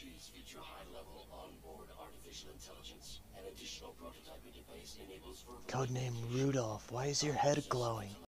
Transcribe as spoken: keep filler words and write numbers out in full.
Industries feature high-level onboard artificial intelligence. An additional prototype interface enables Codename Rudolph. Why is your head glowing?